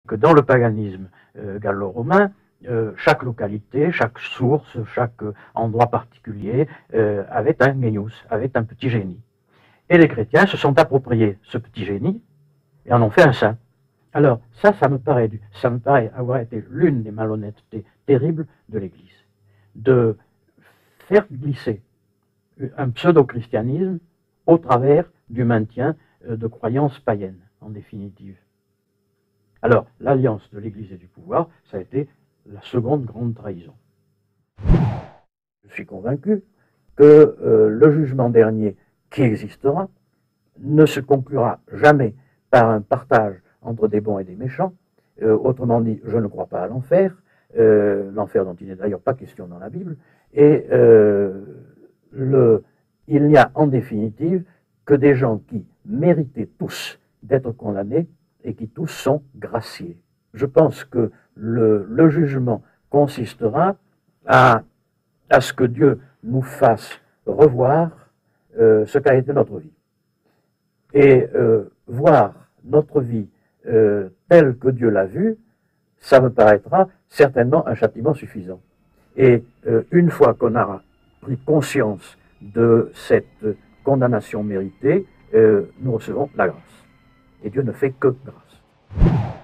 Que dans le paganisme gallo-romain, chaque localité, chaque source, chaque endroit particulier avait un genius, avait un petit génie. Et les chrétiens se sont appropriés ce petit génie et en ont fait un saint. Alors ça me paraît avoir été l'une des malhonnêtetés terribles de l'Église, de faire glisser un pseudo-christianisme au travers du maintien de croyances païennes, en définitive. Alors, l'alliance de l'Église et du pouvoir, ça a été la seconde grande trahison. Je suis convaincu que le jugement dernier qui existera ne se conclura jamais par un partage entre des bons et des méchants. Autrement dit, je ne crois pas à l'enfer, l'enfer dont il n'est d'ailleurs pas question dans la Bible, et il n'y a en définitive que des gens qui méritaient tous d'être condamnés et qui tous sont graciés. Je pense que le jugement consistera à ce que Dieu nous fasse revoir ce qu'a été notre vie. Et voir notre vie telle que Dieu l'a vue, ça me paraîtra certainement un châtiment suffisant. Et une fois qu'on aura pris conscience de cette condamnation méritée, nous recevons la grâce. Et Dieu ne fait que grâce.